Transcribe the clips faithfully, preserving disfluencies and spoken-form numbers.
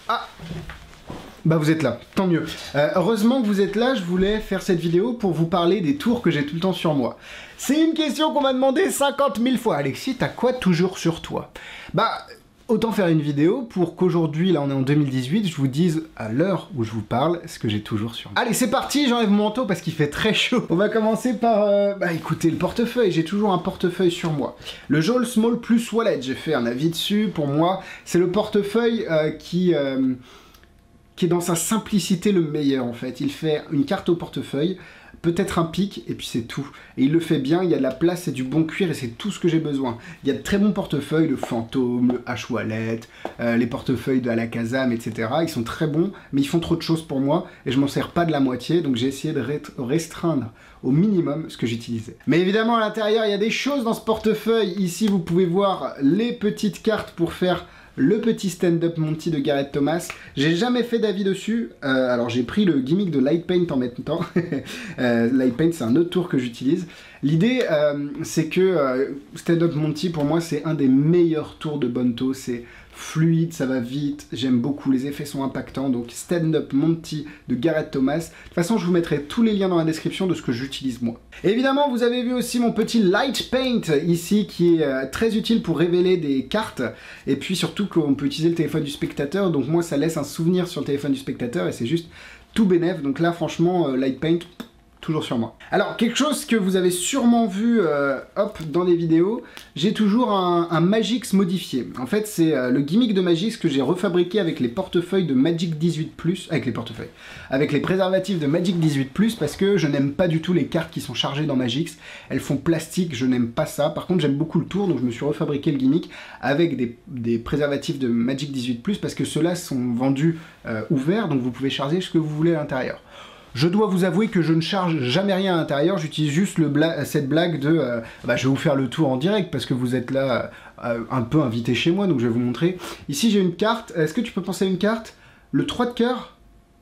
Ah, bah vous êtes là, tant mieux. Euh, heureusement que vous êtes là, je voulais faire cette vidéo pour vous parler des tours que j'ai tout le temps sur moi. C'est une question qu'on m'a demandé cinquante mille fois. Alexis, t'as quoi toujours sur toi? Bah, autant faire une vidéo pour qu'aujourd'hui, là on est en deux mille dix-huit, je vous dise à l'heure où je vous parle ce que j'ai toujours sur moi. Allez, c'est parti, j'enlève mon manteau parce qu'il fait très chaud. On va commencer par, euh, bah écoutez, le portefeuille. J'ai toujours un portefeuille sur moi. Le Jol Small Plus Wallet, j'ai fait un avis dessus. Pour moi, c'est le portefeuille euh, qui... Euh, qui est dans sa simplicité le meilleur en fait. Il fait une carte au portefeuille, peut-être un pic, et puis c'est tout. Et il le fait bien, il y a de la place, c'est du bon cuir, et c'est tout ce que j'ai besoin. Il y a de très bons portefeuilles, le Fantôme, le H-Wallet, euh, les portefeuilles de Alakazam, et cetera. Ils sont très bons, mais ils font trop de choses pour moi, et je m'en sers pas de la moitié, donc j'ai essayé de restreindre au minimum ce que j'utilisais. Mais évidemment, à l'intérieur, il y a des choses dans ce portefeuille. Ici, vous pouvez voir les petites cartes pour faire le petit stand-up Monty de Gareth Thomas. J'ai jamais fait d'avis dessus, euh, alors j'ai pris le gimmick de Light Paint en même temps. euh, Light Paint, c'est un autre tour que j'utilise. L'idée, euh, c'est que euh, stand-up Monty, pour moi, c'est un des meilleurs tours de Bonto. C'est fluide, ça va vite, j'aime beaucoup, les effets sont impactants. Donc stand-up Monty de Gareth Thomas. De toute façon, je vous mettrai tous les liens dans la description de ce que j'utilise moi. Et évidemment, vous avez vu aussi mon petit Light Paint ici, qui est euh, très utile pour révéler des cartes. Et puis surtout qu'on peut utiliser le téléphone du spectateur. Donc moi, ça laisse un souvenir sur le téléphone du spectateur et c'est juste tout bénef. Donc là, franchement, euh, Light Paint, toujours sur moi. Alors, quelque chose que vous avez sûrement vu, euh, hop, dans les vidéos, j'ai toujours un, un Magix modifié. En fait, c'est euh, le gimmick de Magix que j'ai refabriqué avec les portefeuilles de Magic dix-huit plus, avec les portefeuilles, avec les préservatifs de Magic dix-huit plus, parce que je n'aime pas du tout les cartes qui sont chargées dans Magix. Elles font plastique, je n'aime pas ça. Par contre, j'aime beaucoup le tour, donc je me suis refabriqué le gimmick avec des, des préservatifs de Magic dix-huit plus, parce que ceux-là sont vendus euh, ouverts, donc vous pouvez charger ce que vous voulez à l'intérieur. Je dois vous avouer que je ne charge jamais rien à l'intérieur, j'utilise juste le bla cette blague de euh, bah, je vais vous faire le tour en direct parce que vous êtes là euh, un peu invité chez moi, donc je vais vous montrer. Ici j'ai une carte, est-ce que tu peux penser à une carte? Le trois de cœur?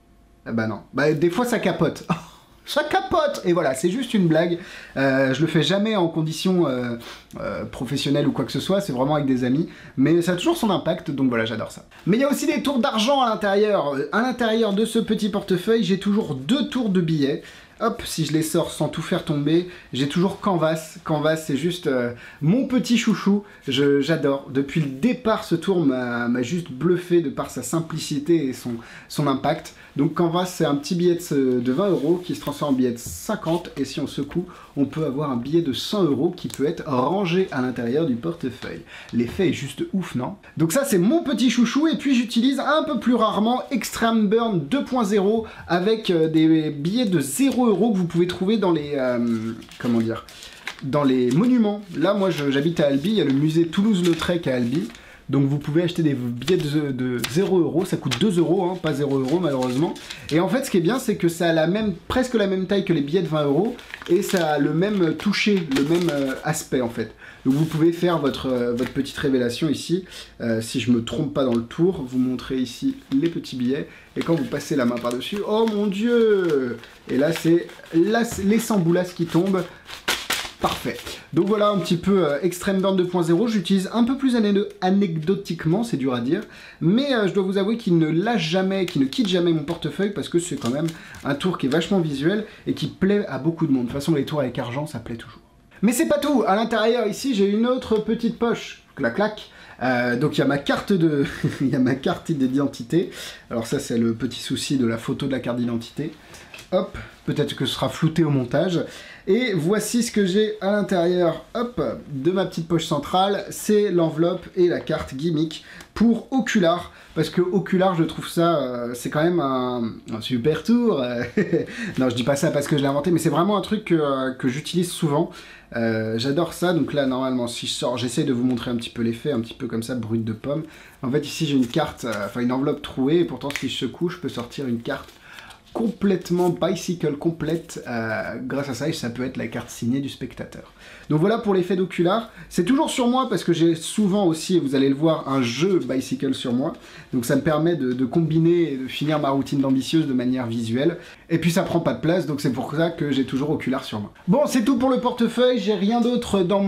Ah bah non, bah des fois ça capote. Ça capote! Et voilà, c'est juste une blague. Euh, je le fais jamais en condition euh, euh, professionnelle ou quoi que ce soit, c'est vraiment avec des amis. Mais ça a toujours son impact, donc voilà, j'adore ça. Mais il y a aussi des tours d'argent à l'intérieur. À l'intérieur de ce petit portefeuille, j'ai toujours deux tours de billets. Hop, si je les sors sans tout faire tomber, j'ai toujours Canvas. Canvas, c'est juste euh, mon petit chouchou. J'adore. Depuis le départ, ce tour m'a juste bluffé de par sa simplicité et son, son impact. Donc Canvas, c'est un petit billet de, de vingt euros qui se transforme en billet de cinquante. Et si on secoue, on peut avoir un billet de cent euros qui peut être rangé à l'intérieur du portefeuille. L'effet est juste ouf, non? Donc ça, c'est mon petit chouchou. Et puis j'utilise un peu plus rarement Extreme Burn deux point zéro avec euh, des billets de zéro euros que vous pouvez trouver dans les... Euh, comment dire, dans les monuments. Là, moi, j'habite à Albi, il y a le musée Toulouse-Lautrec à Albi. Donc vous pouvez acheter des billets de, de zéro euros, ça coûte deux euros, hein, pas zéro euros malheureusement. Et en fait, ce qui est bien, c'est que ça a la même, presque la même taille que les billets de vingt euros, et ça a le même toucher, le même euh, aspect en fait. Donc vous pouvez faire votre, euh, votre petite révélation ici. Euh, si je me trompe pas dans le tour, vous montrez ici les petits billets, et quand vous passez la main par-dessus, oh mon dieu! Et là, c'est les cent boulasses qui tombent. Parfait. Donc voilà un petit peu euh, Extreme Burn deux point zéro, j'utilise un peu plus anecdotiquement, c'est dur à dire, mais euh, je dois vous avouer qu'il ne lâche jamais, qu'il ne quitte jamais mon portefeuille parce que c'est quand même un tour qui est vachement visuel et qui plaît à beaucoup de monde. De toute façon, les tours avec argent, ça plaît toujours. Mais c'est pas tout. À l'intérieur, ici, j'ai une autre petite poche. Clac, clac. Euh, donc il y a ma carte de, il y a ma carte d'identité. Alors ça, c'est le petit souci de la photo de la carte d'identité. Hop, peut-être que ce sera flouté au montage. Et voici ce que j'ai à l'intérieur, hop, de ma petite poche centrale. C'est l'enveloppe et la carte gimmick pour Ocular. Parce que Ocular, je trouve ça, euh, c'est quand même un, un super tour. Non, je dis pas ça parce que je l'ai inventé, mais c'est vraiment un truc que, euh, que j'utilise souvent. Euh, J'adore ça. Donc là, normalement, si je sors, j'essaie de vous montrer un petit peu l'effet, un petit peu comme ça, brut de pomme. En fait, ici, j'ai une carte, euh, enfin une enveloppe trouée. Et pourtant, si je secoue, je peux sortir une carte complètement bicycle complète euh, grâce à ça, et ça peut être la carte signée du spectateur. Donc voilà pour l'effet d'Ocular. C'est toujours sur moi parce que j'ai souvent aussi, et vous allez le voir, un jeu bicycle sur moi. Donc ça me permet de, de combiner et de finir ma routine d'ambitieuse de manière visuelle. Et puis ça prend pas de place, donc c'est pour ça que j'ai toujours Ocular sur moi. Bon, c'est tout pour le portefeuille, j'ai rien d'autre dans mon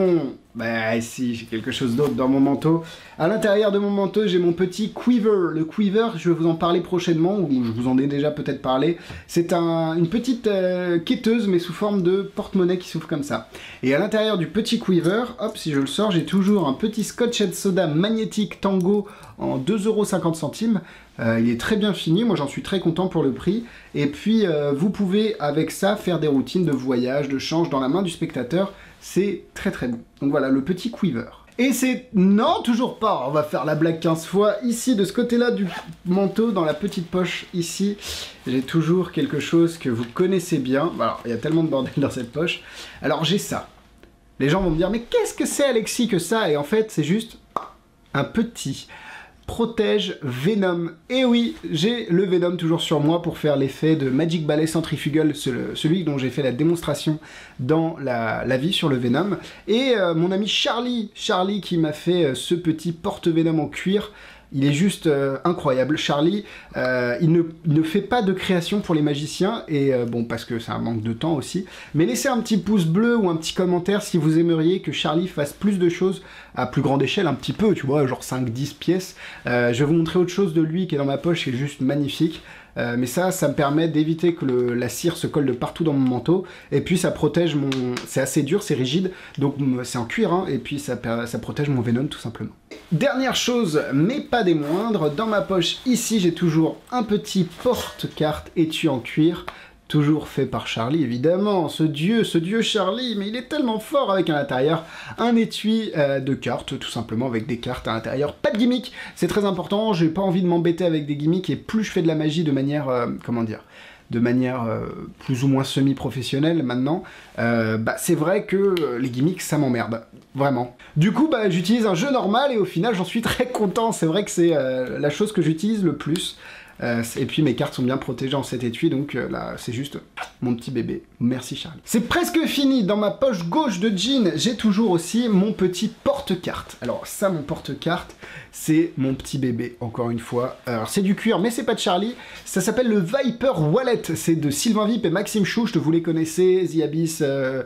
Bah si, j'ai quelque chose d'autre dans mon manteau. À l'intérieur de mon manteau, j'ai mon petit quiver. Le quiver, je vais vous en parler prochainement, ou je vous en ai déjà peut-être parlé. C'est un, une petite euh, quêteuse, mais sous forme de porte-monnaie qui s'ouvre comme ça. Et à l'intérieur du petit quiver, hop, si je le sors, j'ai toujours un petit Scotch and Soda magnétique Tango en deux euros cinquante. Euh, il est très bien fini, moi j'en suis très content pour le prix. Et puis, euh, vous pouvez avec ça faire des routines de voyage, de change dans la main du spectateur. C'est très très bon. Donc voilà, le petit quiver. Et c'est... Non, toujours pas. On va faire la blague quinze fois. Ici, de ce côté-là du manteau, dans la petite poche, ici, j'ai toujours quelque chose que vous connaissez bien. Alors, il y a tellement de bordel dans cette poche. Alors, j'ai ça. Les gens vont me dire, mais qu'est-ce que c'est, Alexis, que ça? Et en fait, c'est juste un petit... protège Venom. Et oui, j'ai le Venom toujours sur moi pour faire l'effet de Magic Ballet Centrifugal, celui dont j'ai fait la démonstration dans la, la vie sur le Venom. Et euh, mon ami Charlie, Charlie qui m'a fait euh, ce petit porte-Venom en cuir. Il est juste euh, incroyable. Charlie, euh, il, ne, il ne fait pas de création pour les magiciens, et euh, bon, parce que c'est un manque de temps aussi, mais laissez un petit pouce bleu ou un petit commentaire si vous aimeriez que Charlie fasse plus de choses à plus grande échelle, un petit peu, tu vois, genre cinq dix pièces. Euh, je vais vous montrer autre chose de lui qui est dans ma poche, qui est juste magnifique. Euh, mais ça, ça me permet d'éviter que le, la cire se colle de partout dans mon manteau, et puis ça protège mon... C'est assez dur, c'est rigide, donc c'est en cuir, hein, et puis ça, ça protège mon Venom tout simplement. Dernière chose, mais pas des moindres, dans ma poche ici, j'ai toujours un petit porte-carte étui en cuir, toujours fait par Charlie, évidemment, ce dieu, ce dieu Charlie, mais il est tellement fort avec à l'intérieur un étui euh, de cartes, tout simplement, avec des cartes à l'intérieur. Pas de gimmick, c'est très important, j'ai pas envie de m'embêter avec des gimmicks, et plus je fais de la magie de manière, euh, comment dire, de manière euh, plus ou moins semi-professionnelle maintenant, euh, bah c'est vrai que les gimmicks, ça m'emmerde, vraiment. Du coup, bah j'utilise un jeu normal, et au final, j'en suis très content, c'est vrai que c'est euh, la chose que j'utilise le plus. Euh, et puis mes cartes sont bien protégées en cet étui, donc euh, là c'est juste mon petit bébé. Merci Charlie. C'est presque fini. Dans ma poche gauche de jean, j'ai toujours aussi mon petit porte-carte. Alors ça, mon porte-carte, c'est mon petit bébé, encore une fois. Alors c'est du cuir, mais c'est pas de Charlie. Ça s'appelle le Viper Wallet. C'est de Sylvain Vip et Maxime Choucht, vous les connaissez, The Abyss... Euh...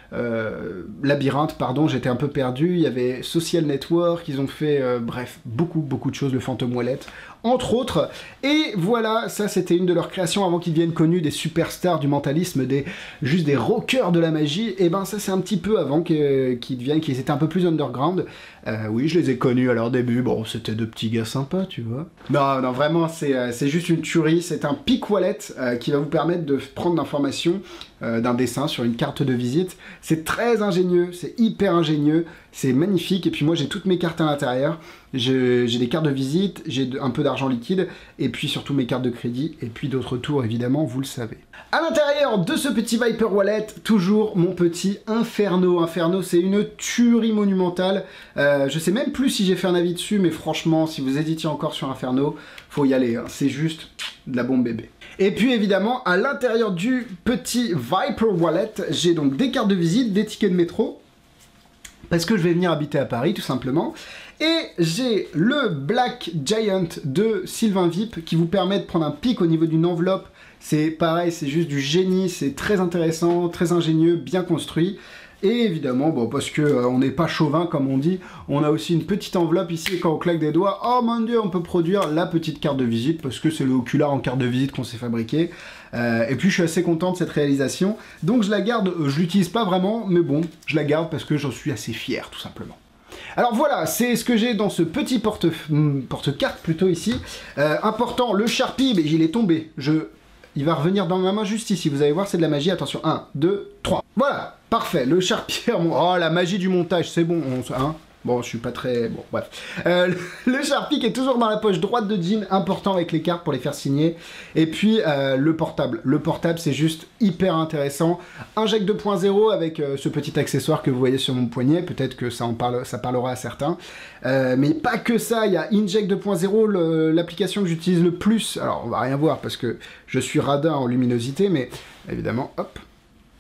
Euh, Labyrinthe, pardon, j'étais un peu perdu, il y avait Social Network, ils ont fait, euh, bref, beaucoup, beaucoup de choses, le Phantom Wallet, entre autres, et voilà, ça c'était une de leurs créations avant qu'ils deviennent connus, des superstars du mentalisme, des, juste des rockers de la magie, et ben ça c'est un petit peu avant qu'ils qu'ils deviennent, qu'ils étaient un peu plus underground. Euh, oui, je les ai connus à leur début, bon, c'était de petits gars sympas, tu vois. Non, non, vraiment, c'est euh, c'est juste une tuerie, c'est un pic wallet euh, qui va vous permettre de prendre l'information euh, d'un dessin sur une carte de visite. C'est très ingénieux, c'est hyper ingénieux, c'est magnifique, et puis moi j'ai toutes mes cartes à l'intérieur, j'ai des cartes de visite, j'ai un peu d'argent liquide, et puis surtout mes cartes de crédit, et puis d'autres tours évidemment, vous le savez. À l'intérieur de ce petit Viper Wallet, toujours mon petit Inferno. Inferno, c'est une tuerie monumentale, euh, je sais même plus si j'ai fait un avis dessus, mais franchement, si vous hésitiez encore sur Inferno, faut y aller, hein. C'est juste de la bombe bébé. Et puis évidemment, à l'intérieur du petit Viper Wallet, j'ai donc des cartes de visite, des tickets de métro, parce que je vais venir habiter à Paris tout simplement, et j'ai le Black Giant de Sylvain Vip qui vous permet de prendre un pic au niveau d'une enveloppe. C'est pareil, c'est juste du génie, c'est très intéressant, très ingénieux, bien construit. Et évidemment, bon, parce que euh, on n'est pas chauvin comme on dit, on a aussi une petite enveloppe ici, et quand on claque des doigts, oh mon dieu, on peut produire la petite carte de visite, parce que c'est le Ocular en carte de visite qu'on s'est fabriqué. Euh, et puis je suis assez content de cette réalisation, donc je la garde, euh, je l'utilise pas vraiment, mais bon, je la garde parce que j'en suis assez fier, tout simplement. Alors voilà, c'est ce que j'ai dans ce petit porte, porte-carte plutôt ici. Euh, important, le Sharpie, mais il est tombé, je... Il va revenir dans ma main juste ici, vous allez voir, c'est de la magie, attention, un, deux, trois. Voilà, parfait, le Sharpie, oh la magie du montage, c'est bon, on, hein. Bon, je suis pas très... Bon, bref. Euh, le Sharpie qui est toujours dans la poche droite de jean, important avec les cartes pour les faire signer. Et puis, euh, le portable. Le portable, c'est juste hyper intéressant. Inject deux point zéro avec euh, ce petit accessoire que vous voyez sur mon poignet. Peut-être que ça, en parle, ça parlera à certains. Euh, mais pas que ça, il y a Inject deux point zéro, l'application que j'utilise le plus. Alors, on va rien voir parce que je suis radin en luminosité, mais évidemment, hop...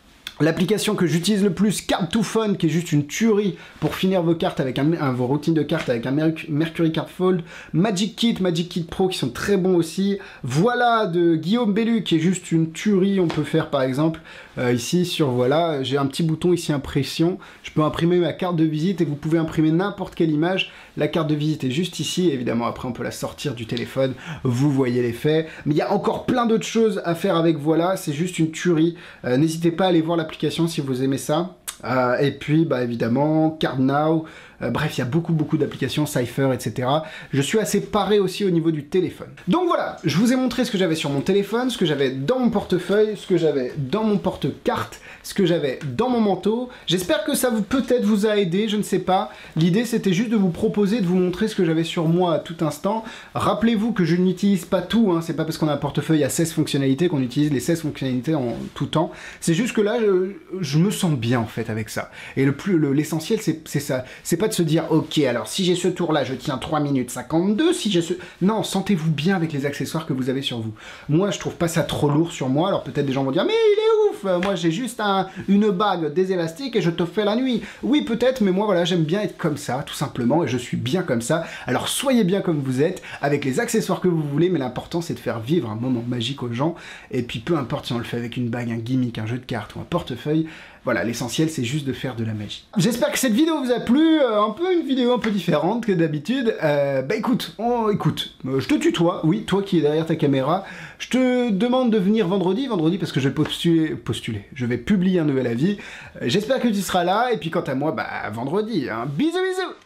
L'application que j'utilise le plus, Card to Fun, qui est juste une tuerie pour finir vos cartes avec un, un vos routines de cartes avec un Mercury Card Fold, Magic Kit, Magic Kit Pro qui sont très bons aussi. Voilà de Guillaume Bellu qui est juste une tuerie. On peut faire par exemple euh, ici sur voilà, j'ai un petit bouton ici impression. Je peux imprimer ma carte de visite et vous pouvez imprimer n'importe quelle image. La carte de visite est juste ici. Évidemment après on peut la sortir du téléphone. Vous voyez l'effet. Mais il y a encore plein d'autres choses à faire avec voilà. C'est juste une tuerie. Euh, N'hésitez pas à aller voir l'application si vous aimez ça. Euh, et puis, bah évidemment, Card Now, euh, bref, il y a beaucoup, beaucoup d'applications, Cypher, et cetera. Je suis assez paré aussi au niveau du téléphone. Donc voilà, je vous ai montré ce que j'avais sur mon téléphone, ce que j'avais dans mon portefeuille, ce que j'avais dans mon porte-carte, ce que j'avais dans mon manteau. J'espère que ça vous peut-être vous a aidé, je ne sais pas. L'idée, c'était juste de vous proposer, de vous montrer ce que j'avais sur moi à tout instant. Rappelez-vous que je n'utilise pas tout, hein. C'est pas parce qu'on a un portefeuille à seize fonctionnalités qu'on utilise les seize fonctionnalités en tout temps. C'est juste que là, je, je me sens bien, en fait, avec ça. Et le plus, l'essentiel, c'est ça. C'est pas de se dire, ok, alors si j'ai ce tour-là, je tiens trois minutes cinquante-deux, si j'ai ce... Non, sentez-vous bien avec les accessoires que vous avez sur vous. Moi, je trouve pas ça trop lourd sur moi, alors peut-être des gens vont dire, mais il est ouf, moi j'ai juste un, une bague, des élastiques et je te fais la nuit. Oui, peut-être, mais moi, voilà, j'aime bien être comme ça, tout simplement, et je suis bien comme ça. Alors soyez bien comme vous êtes, avec les accessoires que vous voulez, mais l'important, c'est de faire vivre un moment magique aux gens, et puis peu importe si on le fait avec une bague, un gimmick, un jeu de cartes ou un portefeuille, voilà, l'essentiel, c'est juste de faire de la magie. J'espère que cette vidéo vous a plu, euh, un peu une vidéo un peu différente que d'habitude. Euh, bah écoute, oh, écoute, euh, je te tutoie, oui, toi qui es derrière ta caméra, je te demande de venir vendredi, vendredi parce que je vais postuler, postuler, je vais publier un nouvel avis. Euh, J'espère que tu seras là, et puis quant à moi, bah vendredi, hein. Bisous bisous.